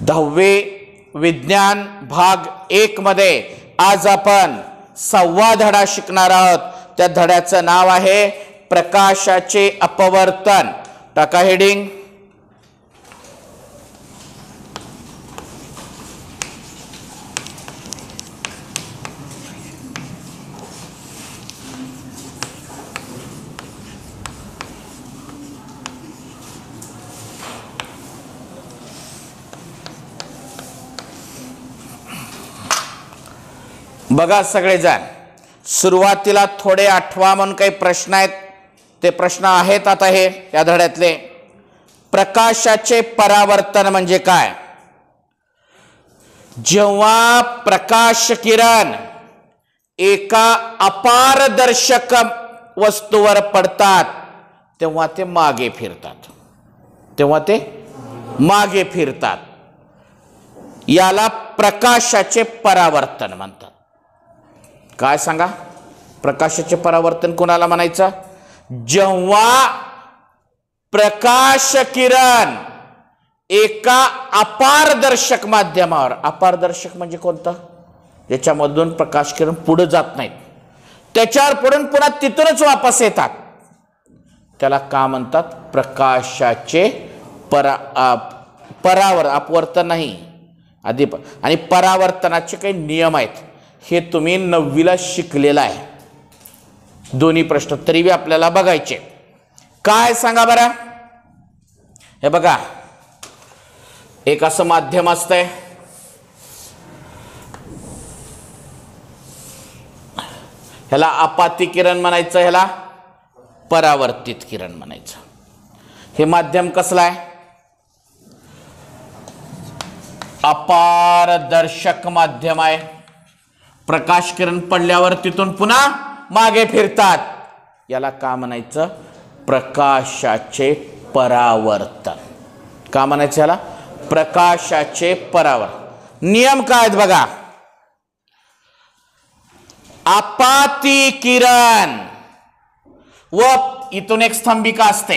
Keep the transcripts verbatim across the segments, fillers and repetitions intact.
दहावे विज्ञान भाग एक मध्ये आज आपण सहावा धडा शिकणार आहोत। त्या धड्याचं नाव आहे प्रकाशाचे अपवर्तन। टाका हेडिंग। बघा सगळेजण, सुरुवातीला थोडे आठवा म्हणून काही प्रश्न आहेत, ते प्रश्न आहेत आता हे या धड्यातले। प्रकाशाचे परावर्तन म्हणजे काय? जेव्हा प्रकाश किरण एका अपारदर्शक वस्तूवर पडतात तेव्हा ते मागे फिरतात, तेव्हा ते मागे फिरतात, याला प्रकाशाचे परावर्तन म्हणतात। काय सांगा, प्रकाशाचे परावर्तन कोणाला म्हणायचं? जेव्हा प्रकाश किरण एका अपारदर्शक माध्यमावर, अपारदर्शक म्हणजे कोणतं? ज्याच्यामधून प्रकाश किरण पुढे जात नाहीत, त्याच्यावर पडून पुन्हा तिथूनच वापस येतात, त्याला का म्हणतात? प्रकाशाचे परा परावर अपवर्तन नाही आधी। आणि परावर्तनाचे काही नियम आहेत, हे तुम्ही नववीला शिकलेला आहे। दोन्ही प्रश्न तरी भी आपल्याला बघायचे। काय सांगा बरं? हे बघा, एक असं माध्यम असतंय, ह्याला आपाती किरण म्हणायचं, ह्याला परावर्तित किरण म्हणायचं। हे माध्यम कसलं आहे? अपारदर्शक माध्यम आहे। प्रकाश किरण पडल्यावर तिथून पुन्हा मागे फिरतात, याला का म्हणायचं? प्रकाशाचे परावर्तन। का म्हणायचं याला? प्रकाशाचे परावर्तन। नियम काय आहेत बघा। आपाती किरण व इथून एक स्तंभिका असते,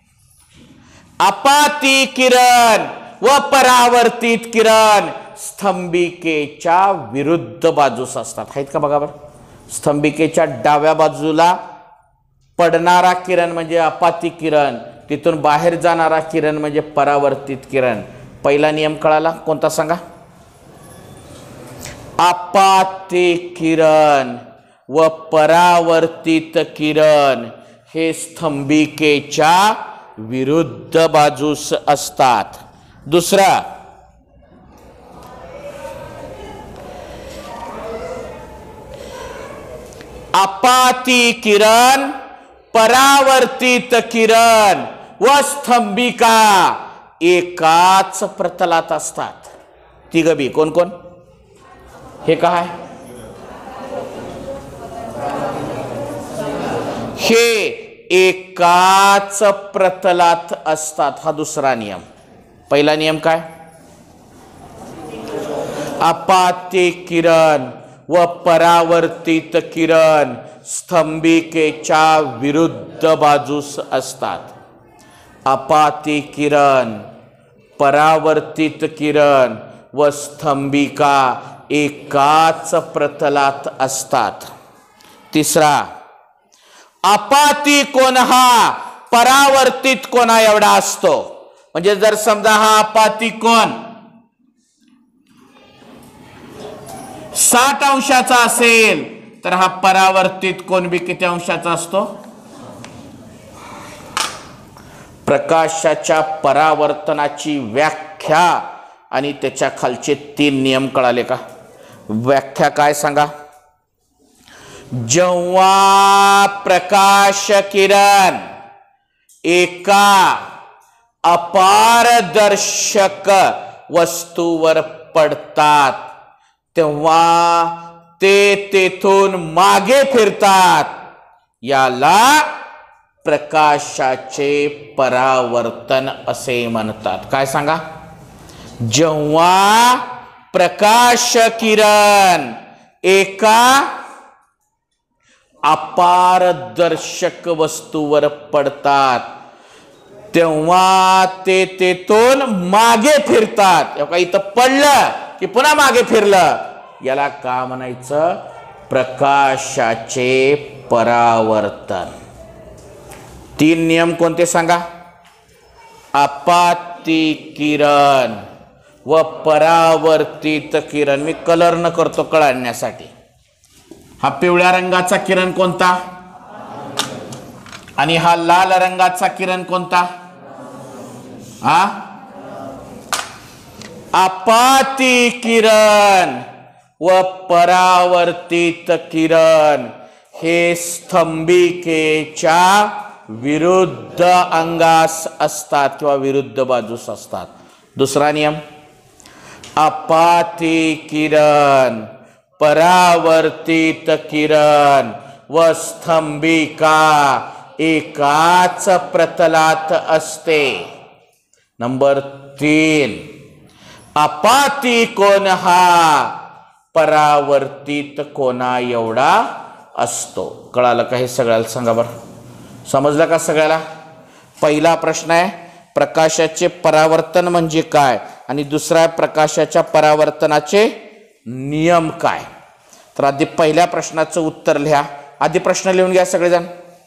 आपाती किरण व परावर्तित किरण स्तंभिकेच्या विरुद्ध बाजूस असतात। आहेत का बघा बरं? स्तंभिकेच्या डाव्या बाजूला पडणारा किरण म्हणजे आपाती किरण, तिथून बाहेर जाणारा किरण म्हणजे परावर्तित किरण। पहिला नियम कळाला कोणता सांगा? आपाती किरण व परावर्तित किरण हे स्तंभिकेच्या विरुद्ध बाजूस असतात। दुसरा, आपाती किरण, परावर्तित किरण व स्तंभिका एकाच प्रतलात असतात। तिघ बी कोण कोण? हे काय? हे एकाच प्रतलात असतात, हा दुसरा नियम। पहिला नियम काय? आपाती किरण व परावर्तित किरण स्तंभिकेच्या विरुद्ध बाजूस असतात। आपाती किरण, परावर्तित किरण व स्तंभिका एकाच प्रतलात असतात। तिसरा, आपाती कोन हा परावर्तित कोना एवढा असतो। म्हणजे जर समजा हा आपाती कोन साठ अंशाचा असेल तर हा परावर्तित कोन बी किती अंशाचा असतो? प्रकाशाच्या परावर्तनाची व्याख्या आणि त्याच्या खालचे तीन नियम कळाले का? व्याख्या काय सांगा? जेव्हा प्रकाश किरण एका अपारदर्शक वस्तूवर पडतात तेव्हा ते तेथून मागे फिरतात, याला प्रकाशाचे परावर्तन असे म्हणतात। काय सांगा? जेव्हा प्रकाश किरण एका अपारदर्शक वस्तूवर पडतात तेव्हा ते तेथून मागे फिरतात. का इथं पडलं की पुन्हा मागे फिरलं, याला का म्हणायचं? प्रकाशाचे परावर्तन. तीन नियम कोणते सांगा? आपाती किरण व परावर्तित किरण. मी कलर न करतो कळण्यासाठी. हा पिवळ्या रंगाचा किरण कोणता? आणि हा लाल रंगाचा किरण कोणता? हा आपाती किरण व परावर्तित किरण हे स्तंभिकेच्या विरुद्ध अंगास असतात किंवा विरुद्ध बाजूस असतात. दुसरा नियम, आपाती किरण, परावर्तित किरण व स्तंभिका एकाच प्रतलात असते. नंबर तीन, आपाती कोन हा परावर्तित कोना एवढा असतो. कळालं का? हे सगळ्याला सांगा बरं. समजलं का सगळ्याला? पहिला प्रश्न आहे प्रकाशाचे परावर्तन म्हणजे काय, आणि दुसरा आहे प्रकाशाच्या परावर्तनाचे नियम काय. तर आधी पहिल्या प्रश्नाचं उत्तर लिहा. आधी प्रश्न लिहून घ्या सगळेजण.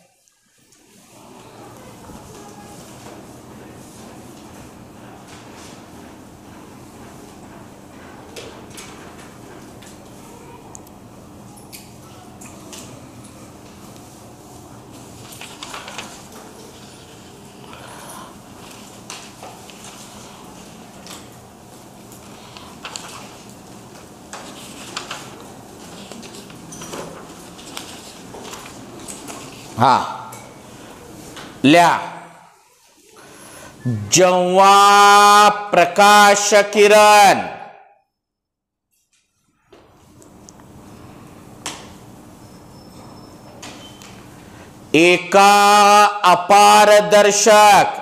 हा लिहा. जेव्हा प्रकाश किरण एका अपारदर्शक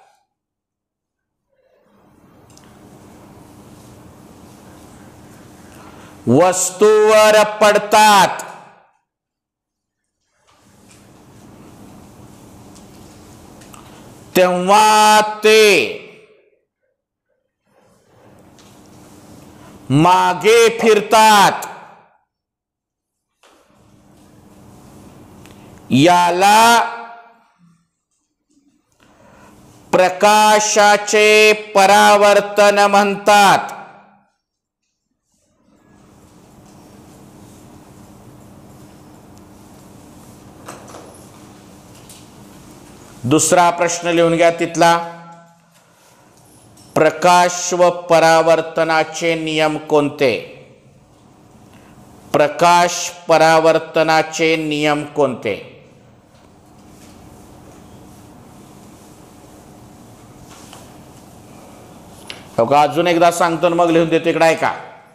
वस्तूवर पडतात तेव्हा ते मागे फिरतात. याला प्रकाशाचे परावर्तन म्हणतात. दुसरा प्रश्न लिहून घ्या तिथला. प्रकाश व परावर्तनाचे नियम कोणते? प्रकाश परावर्तनाचे नियम कोणते? हो का? अजून एकदा सांगतो मग लिहून देतो. इकडे ऐका.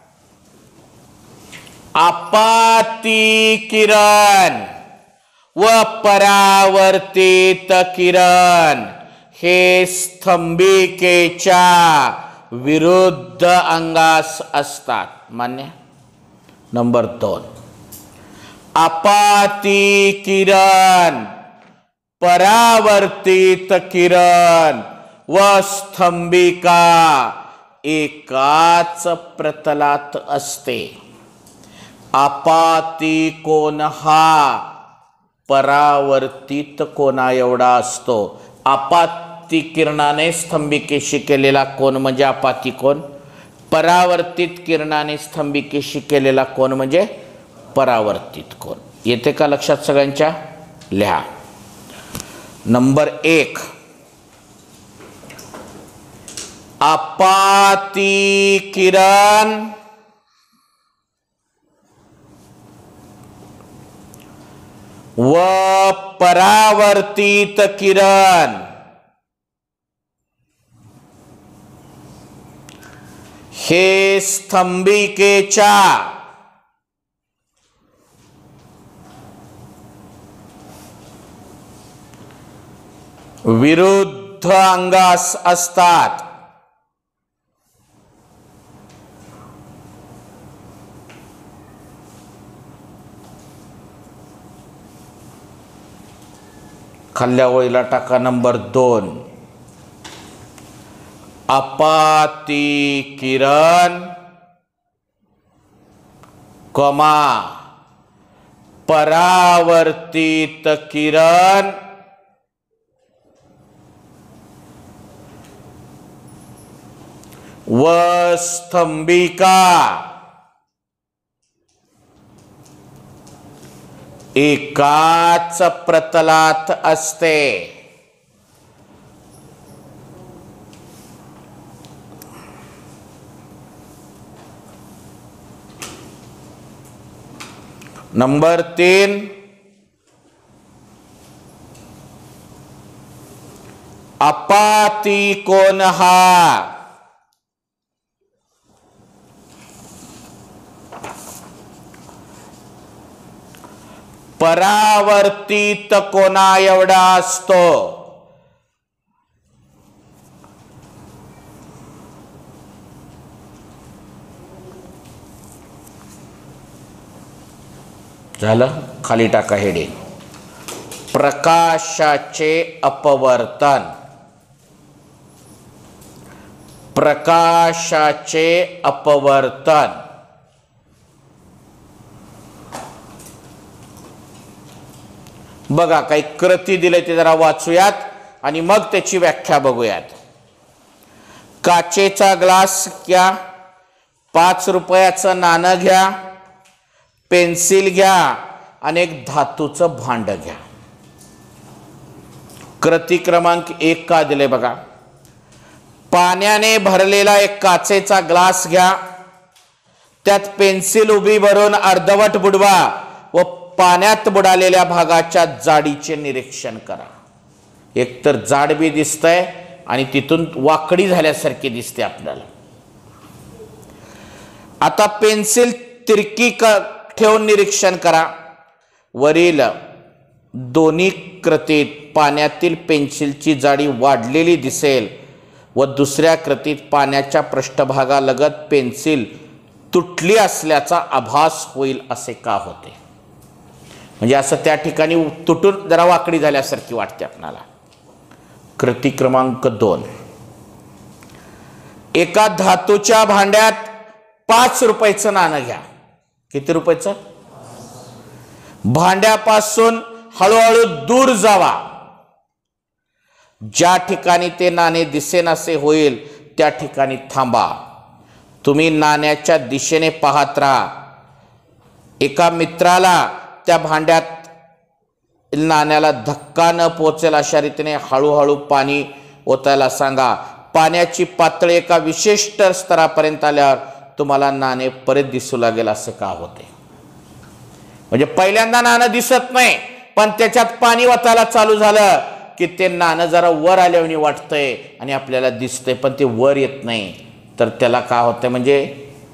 आपाती किरण व परावर्तित किरण हे स्तंभिकेच्या विरुद्ध अंगास असतात. मान्य? नंबर दोन, आपाती किरण, परावर्तित किरण व स्तंभिका एकाच प्रतलात असते. आपाती कोन हा परावर्तित कोना एवढा असतो. आपाती किरणाने स्तंभिकेशी केलेला कोन म्हणजे आपाती कोन. परावर्तित किरणाने स्तंभिकेशी केलेला कोन म्हणजे परावर्तित कोन. येते का लक्षात सगळ्यांच्या? लिहा. नंबर एक, आपाती किरण व परावर्तित किरण हे स्तंभिकेच्या विरुद्ध अंगास असतात. खाल्ल्या ओळीला टाका नंबर दोन. अपाती किरण कॉमा परावर्तित किरण व स्तंभिका एकाच प्रतलात असते. नंबर तीन, अपाती कोण हा परावर्तित कोणा एवढा असतो. झालं, खाली टाका हेडिंग. प्रकाशाचे अपवर्तन, प्रकाशाचे अपवर्तन बघा, काही कृती दिले ते जरा वाचूयात आणि मग त्याची व्याख्या बघूयात. काचेचा ग्लास घ्या, पाच रुपयाचं नाणं घ्या, पेन्सिल घ्या आणि एक धातूचं भांड घ्या. कृती क्रमांक एक का दिले बघा. पाण्याने भरलेला एक काचेचा ग्लास घ्या, त्यात पेन्सिल उभी भरून अर्धवट बुडवा व पाण्यात बुडालेल्या भागाच्या जाडीचे निरीक्षण करा. एकतर जाड बी दिसतंय आणि तिथून वाकडी झाल्यासारखी दिसते आपल्याला. आता पेन्सिल तिरकी ठेवून निरीक्षण करा. वरील दोन्ही कृतीत पाण्यातील पेन्सिलची जाडी वाढलेली दिसेल व दुसऱ्या कृतीत पाण्याच्या पृष्ठभागालगत पेन्सिल तुटली असल्याचा आभास होईल. असे का होते? म्हणजे असं त्या ठिकाणी तुटून जरा वाकडी झाल्यासारखी वाटते आपल्याला. कृती क्रमांक दोन, एका धातूच्या भांड्यात पाच रुपयाचं नाणं घ्या. किती रुपयाचं? भांड्यापासून हळूहळू दूर जावा. ज्या ठिकाणी ते नाणे दिसेनासे होईल त्या ठिकाणी थांबा. तुम्ही नाण्याच्या दिशेने पाहत राहा. एका मित्राला त्या भांड्यात नाण्याला धक्का न पोचेल अशा रीतीने हळूहळू पाणी ओतायला सांगा. पाण्याची पातळी एका विशिष्ट स्तरापर्यंत आल्यावर तुम्हाला नाणे परत दिसू लागेल. असे का होते? म्हणजे पहिल्यांदा नाणं दिसत नाही, पण त्याच्यात पाणी ओतायला चालू झालं की ते नाणं जरा वर आल्याने वाटतंय आणि आपल्याला दिसतंय, पण ते वर येत नाही. तर त्याला का होतंय? म्हणजे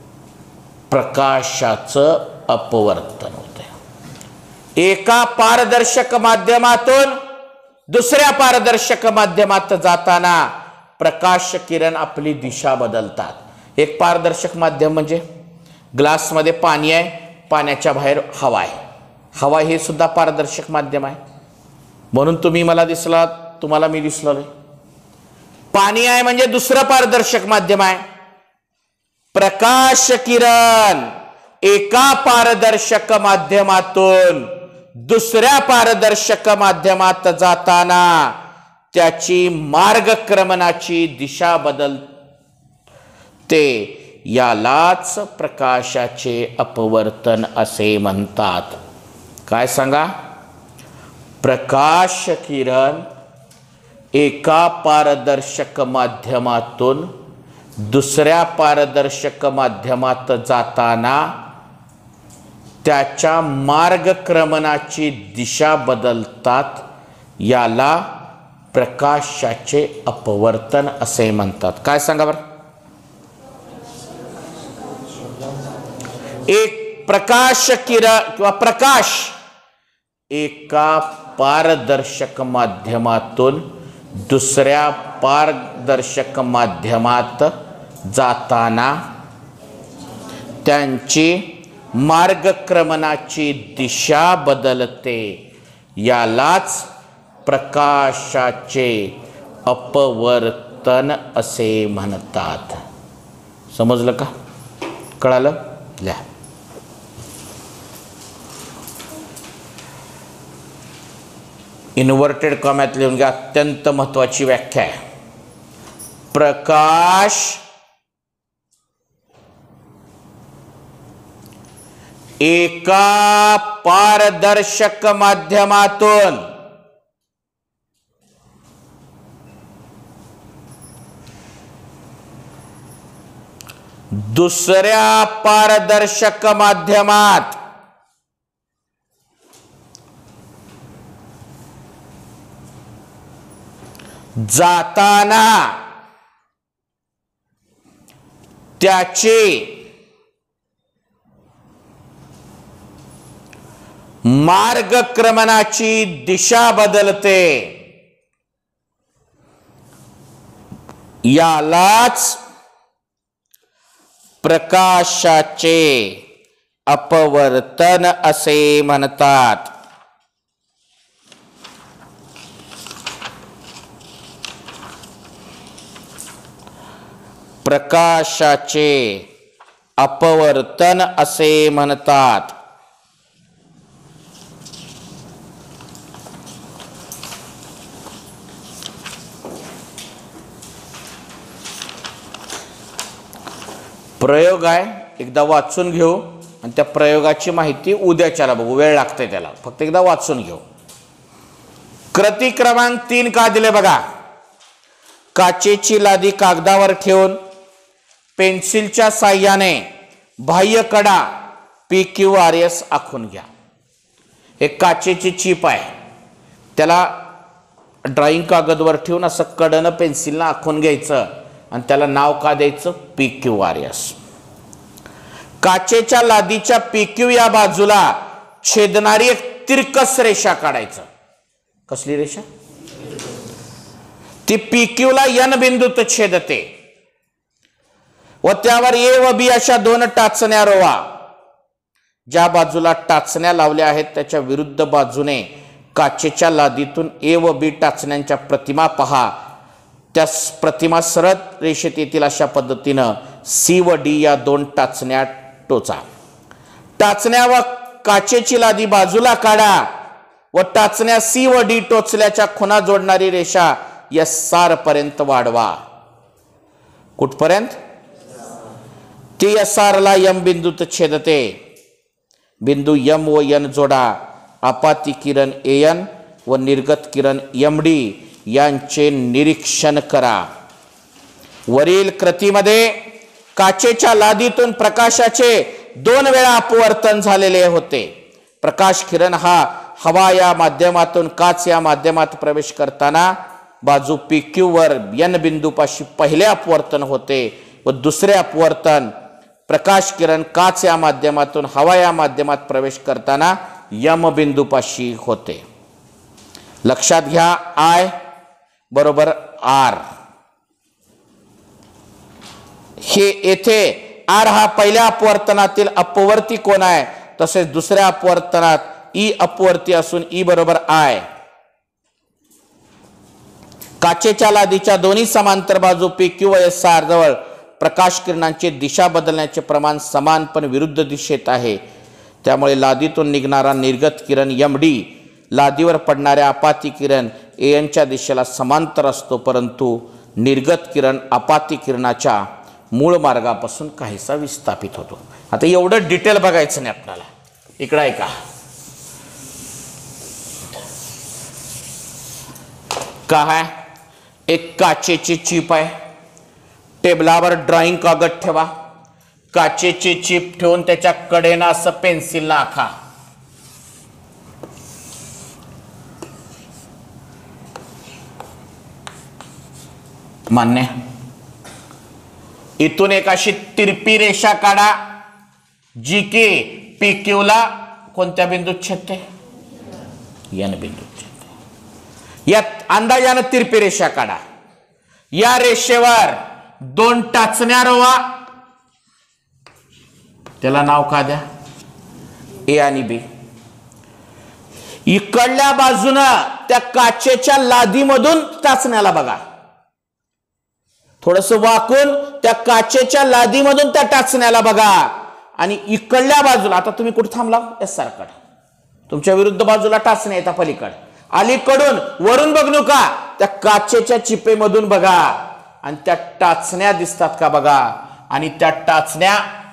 प्रकाशाचं अपवर्तन होतंय. एका पारदर्शक माध्यमातून दुसऱ्या पारदर्शक माध्यमात जाताना प्रकाश किरण आपली दिशा बदलतात. एक पारदर्शक माध्यम म्हणजे ग्लासमध्ये पाणी आहे, पाण्याच्या बाहेर हवा आहे. हवा हे सुद्धा पारदर्शक माध्यम आहे. म्हणून तुम्ही मला दिसला, तुम्हाला मी दिसलो. पाणी आहे म्हणजे दुसरं पारदर्शक माध्यम आहे. प्रकाश किरण एका पारदर्शक माध्यमातून दुसऱ्या पारदर्शक माध्यमात जाताना त्याची मार्गक्रमणाची दिशा बदलते. यालाच प्रकाशाचे अपवर्तन असे म्हणतात. काय सांगा? प्रकाश किरण एका पारदर्शक माध्यमातून दुसऱ्या पारदर्शक माध्यमात जाताना त्याच्या मार्गक्रमणाची दिशा बदलतात. याला प्रकाशाचे अपवर्तन असे म्हणतात. काय सांगा बरं? एक प्रकाश किरण किंवा प्रकाश एका पारदर्शक माध्यमातून दुसऱ्या पारदर्शक माध्यमात जाताना त्यांची मार्गक्रमणाची दिशा बदलते. यालाच प्रकाशाचे अपवर्तन अपवर्तन असे म्हणतात. समजलं का? कळालं? लिहा. इन्व्हर्टेड कॉम्यात लिहून घ्या. अत्यंत महत्वाची व्याख्या आहे. प्रकाश एका पारदर्शक माध्यमातून दुसऱ्या पारदर्शक माध्यमात जाताना त्याचे मार्गक्रमणाची दिशा बदलते. यालाच प्रकाशाचे अपवर्तन असे म्हणतात. प्रकाशाचे अपवर्तन असे म्हणतात. प्रयोग आहे, एकदा वाचून घेऊ आणि त्या प्रयोगाची माहिती उद्याच्याला बघू. वेळ लागते त्याला, फक्त एकदा वाचून घेऊ. कृती क्रमांक तीन का दिले बघा. काचेची लादी कागदावर ठेवून पेन्सिलच्या साह्याने बाह्य कडा पी क्यू आर एस आखून घ्या. एक काचेची चिप आहे, त्याला ड्रॉइंग कागदवर ठेवून असं कडनं पेन्सिलनं आखून घ्यायचं आणि त्याला नाव का द्यायचं? P Q R S. काचेच्या लादीच्या पी क्यू या बाजूला छेदणारी एक तिरकस रेषा काढायचं. कसली रेषा? ती पी क्यू ला एन बिंदूत छेदते व त्यावर ए व बी अशा दोन टाचण्या रोवा. ज्या बाजूला टाचण्या लावल्या आहेत त्याच्या विरुद्ध बाजूने काचेच्या लादीतून ए व बी टाचण्यांच्या प्रतिमा पहा. त्या प्रतिमा सरळ रेषेत येतील अशा पद्धतीनं सी व डी या दोन टाचण्या टोचा. टाचण्या व काचेची लादी बाजूला काढा व टाचण्या सी व डी टोचल्याच्या खुणा जोडणारी रेषा एस आर पर्यंत वाढवा. कुठपर्यंत? ती एस आर ला यम बिंदूत छेदते. बिंदू यम व एन जोडा. आपाती किरण ए एन व निर्गत किरण एम डी यांचे निरीक्षण करा. वरील कृतीमध्ये काचेच्या लादीतून प्रकाशाचे दोन वेळा अपवर्तन झालेले होते. प्रकाश किरण हा हवा या माध्यमातून काच या माध्यमात प्रवेश करताना बाजू पी क्यू वर एन बिंदूपाशी पहिले अपवर्तन होते व दुसरे अपवर्तन प्रकाश किरण काच या माध्यमातून हवा या माध्यमात प्रवेश करताना यम बिंदूपाशी होते. लक्षात घ्या, आय बरोबर आर. हे येथे आर हा पहिल्या अपवर्तनातील अपवर्ती कोण आहे, तसेच दुसऱ्या अपवर्तनात ई अपवर्ती असून ई बरोबर आय. काचेच्या लादीच्या दोन्ही समांतर बाजू पी क्यू व एस आर जवळ प्रकाश किरणांची दिशा बदलण्याचे प्रमाण समान पण विरुद्ध दिशेत आहे. त्यामुळे लादीतून निघणारा निर्गत किरण एम डी लादीवर पडणाऱ्या आपाती किरण ए एनच्या दिशेला समांतर असतो, परंतु निर्गत किरण आपाती किरणाच्या मूळ मार्गापासून काहीसा विस्थापित होतो. आता एवढं डिटेल बघायचं नाही आपल्याला. इकडं ऐका. काय? एक काचेची चिप आहे. टेबलावर ड्रॉइंग कागद ठेवा. काचेची चिप ठेवून त्याच्या कडेनं असं पेन्सिलला आखा. मान्य? इथून एक अशी तिरपी रेषा काढा जी की पी क्यू ला कोणत्या बिंदूत छेदते? एन बिंदूत छेदते. या अंदाजानं तिरपी रेषा काढा. या रेषेवर दोन टाचण्या रोवा. त्याला नाव का द्या? ए आणि बी. इकडल्या बाजूनं त्या काचेच्या लादीमधून टाचण्याला बघा. थोडस वाकून त्या काचेच्या लादीमधून त्या टाचण्याला बघा आणि इकडल्या बाजूला, आता तुम्ही कुठे थांबला, एस सारखं तुमच्या विरुद्ध बाजूला टाचण्या येतात पलीकड, अलीकडून वरून बघ नका, त्या काचेच्या चिपेमधून बघा आणि त्या टाचण्या दिसतात का बघा. आणि त्या टाचण्या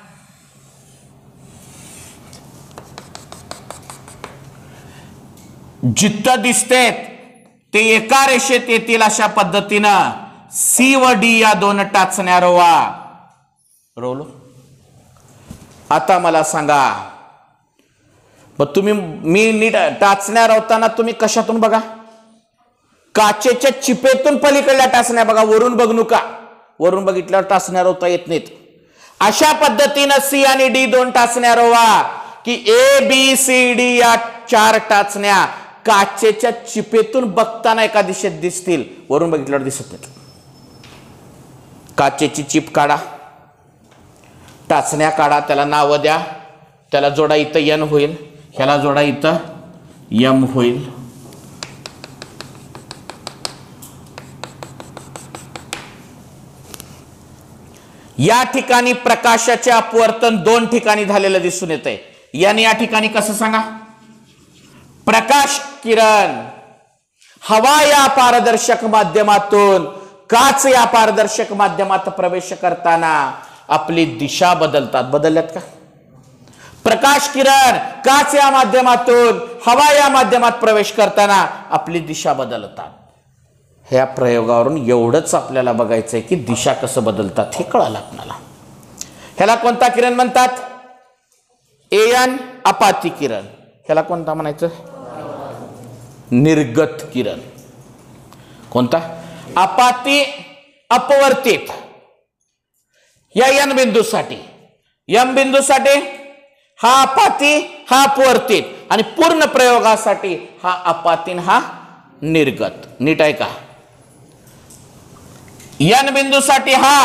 जिथं दिसतेत ते एका रेषेत येतील अशा पद्धतीनं सी व डी या दोन टाचण्या रोवा. रोलो. आता मला सांगा, मग तुम्ही मी नीट टाचण्या रोवताना तुम्ही कशातून बघा, काचेच्या चिपेतून पलीकडल्या टाचण्या बघा, वरून बघ नका, वरून बघितल्यावर टाचण्या रोवता येत नाहीत. अशा पद्धतीनं सी आणि डी दोन टाचण्या रोवा की ए बी सी डी या चार टाचण्या काचेच्या चिपेतून बघताना एका दिशेत दिसतील, वरून बघितल्यावर दिसत नाहीत. काचेची चिप काढा, टाचण्या काढा, त्याला नाव द्या, त्याला जोडा इथं एन होईल, ह्याला जोडा इथं एम होईल. या ठिकाणी प्रकाशाचे अपवर्तन दोन ठिकाणी झालेलं दिसून येतंय. याने या ठिकाणी कसं सांगा, प्रकाश किरण हवा या पारदर्शक माध्यमातून काच या पारदर्शक माध्यमात प्रवेश करताना आपली दिशा बदलतात. बदलल्यात का? प्रकाश किरण काच या माध्यमातून हवा या माध्यमात प्रवेश करताना आपली दिशा बदलतात. ह्या प्रयोगावरून एवढंच आपल्याला बघायचंय की दिशा कसं बदलतात हे कळालं आपल्याला. ह्याला कोणता किरण म्हणतात? एयन अपाती किरण. ह्याला कोणता म्हणायचं? निर्गत किरण. कोणता? अपाती अपवर्तित. या एन बिंदूसाठी, एम बिंदूसाठी हा अपाती हा अपवर्तित आणि पूर्ण प्रयोगासाठी हा अपातीन हा निर्गत. नीट आहे का? एन बिंदूसाठी हा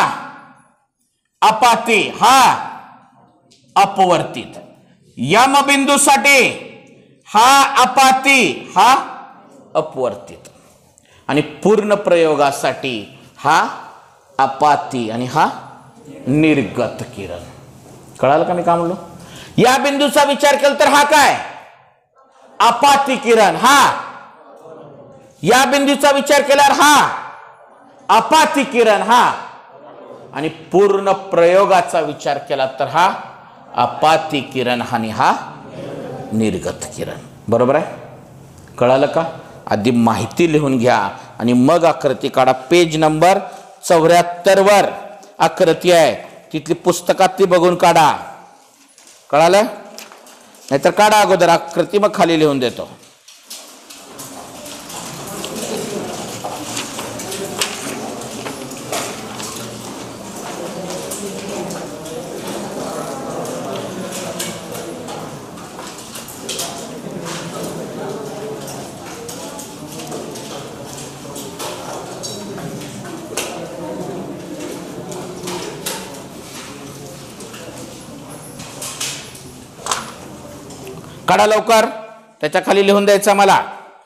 अपाती हा अपवर्तित, यम बिंदूसाठी हा अपाती हा अपवर्तित आणि पूर्ण प्रयोगासाठी हा अपाती आणि हा निर्गत किरण. कळालं का मी काय म्हणलो? या बिंदूचा विचार केला तर हा काय? अपाती किरण. हा या बिंदूचा विचार केल्यावर हा अपाती किरण. हा आणि पूर्ण प्रयोगाचा विचार केला तर हा अपाती किरण आणि हा निर्गत किरण. बरोबर आहे? कळालं का? आधी माहिती लिहून घ्या आणि मग आकृती काढा. पेज नंबर चौऱ्याहत्तर वर आकृती आहे, तिथली पुस्तकात ती बघून काढा. कळालं? नाहीतर काढा अगोदर आकृती, मग खाली लिहून देतो. काढा लवकर, त्याच्या खाली लिहून द्यायचं मला.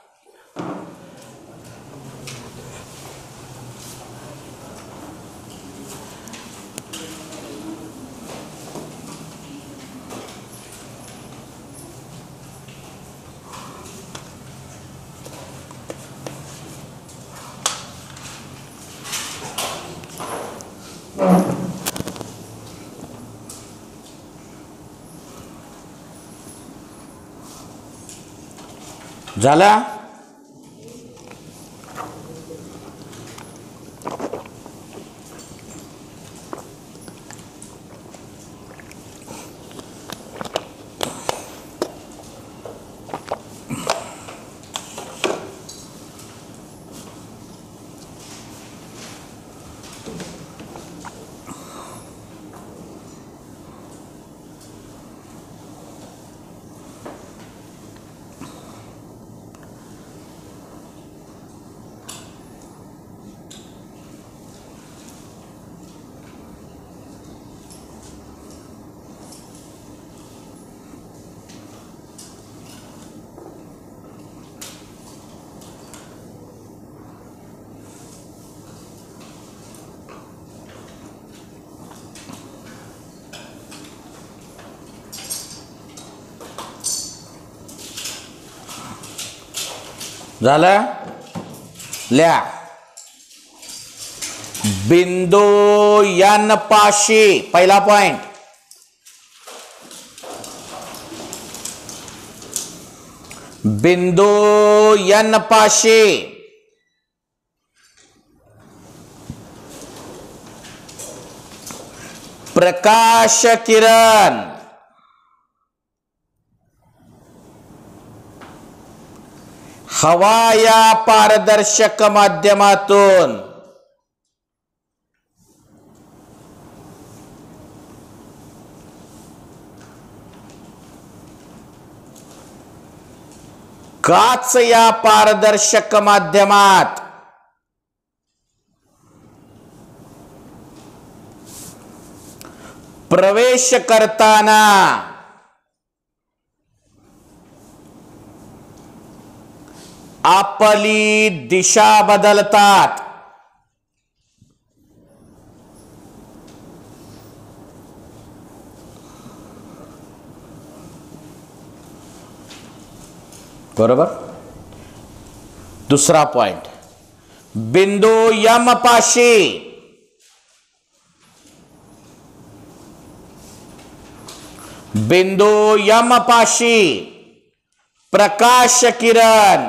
झाला? झालं? लिहा. बिंदू यन पाशी, पहिला पॉइंट, बिंदू यन पाशी प्रकाश किरण हवा या पारदर्शक माध्यमातून काच या पारदर्शक माध्यमात प्रवेश करताना आपली दिशा बदलतात. बरोबर. दुसरा पॉइंट, बिंदू यम पाशी बिंदू यम पाशी प्रकाश किरण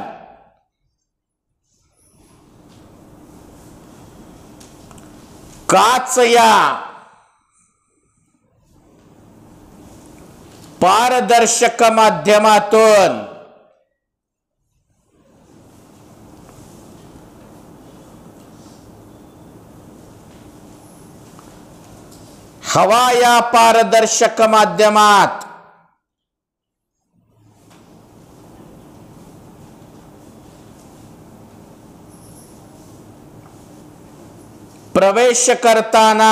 काच या पारदर्शक माध्यमातून हवा या पारदर्शक माध्यमात प्रवेश करताना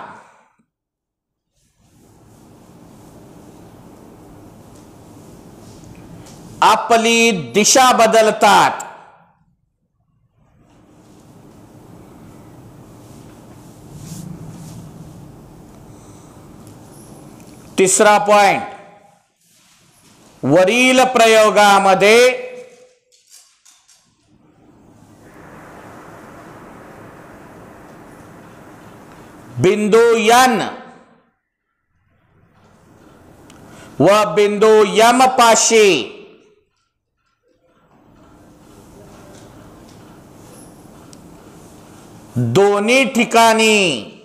आपली दिशा बदलतात. तिसरा पॉइंट, वरील प्रयोगामध्ये बिंदू यन व बिंदू यम पाशी दोन्ही ठिकाणी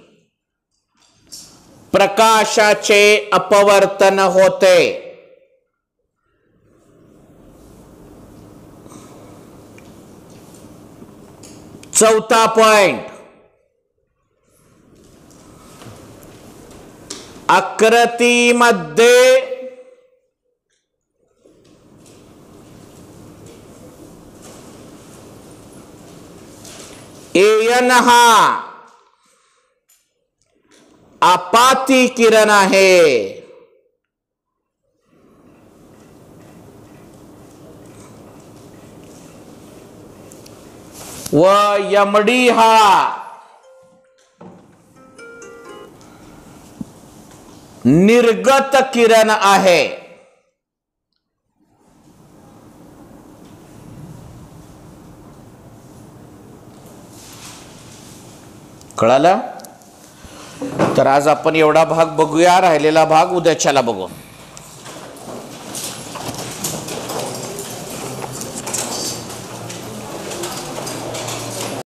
प्रकाशाचे अपवर्तन होते. चौथा पॉइंट, आकृतीमध्ये एन हा आपाती किरण आहे व यमडी हा निर्गत किरण आहे. कळालं? तर आज आपण एवढा भाग बघूया, राहिलेला भाग उद्याच्याला बघू.